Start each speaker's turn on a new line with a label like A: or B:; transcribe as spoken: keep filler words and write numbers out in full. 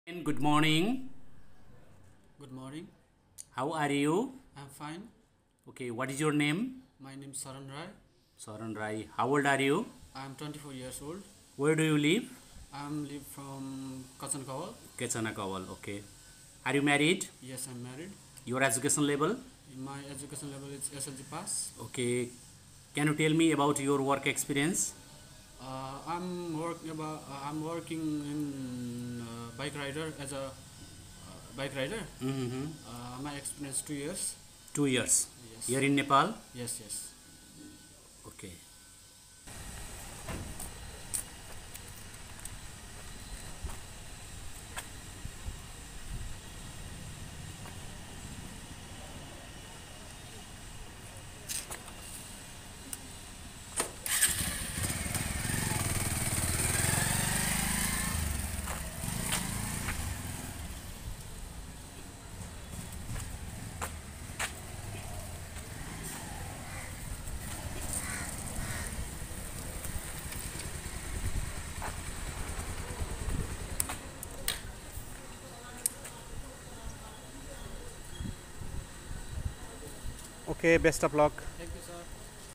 A: And good morning.
B: Good morning.
A: How are you?
B: I'm fine.
A: Okay, what is your name?
B: My name is Saran Rai.
A: Saran Rai. How old are you?
B: I'm twenty-four years old.
A: Where do you live?
B: I'm live from Kachanakawal.
A: Kechanakawal. Okay. Are you married?
B: Yes, I'm married.
A: Your education level?
B: My education level is S L G pass.
A: Okay. Can you tell me about your work experience?
B: Uh, I'm work about. Uh, I'm working in uh, bike rider as a uh, bike rider.
A: Mm-hmm.
B: Uh, my experience two years.
A: Two years.
B: Yes.
A: Here in Nepal?
B: Yes, yes.
A: Okay. Okay, best of luck.
B: Thank you.